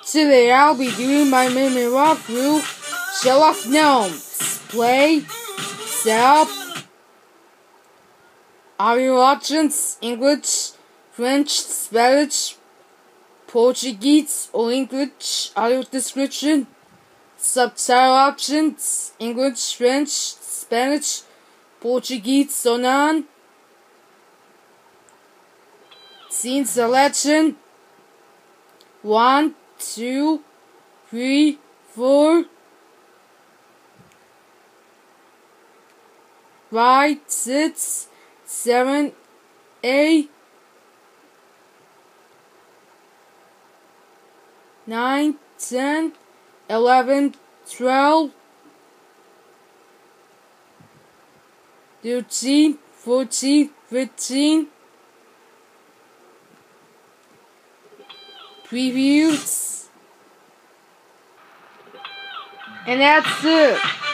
Today I'll be doing my mini walkthrough Sherlock Gnomes. Play, setup, audio options, English, French, Spanish, Portuguese or English, audio description, subtitle options, English, French, Spanish, Portuguese, so none. Scene selection 1, 2, 3, 4, 5, 6, 7, 8, 9, 10, 11, 12, 13, 14, 15. Previews, and that's it.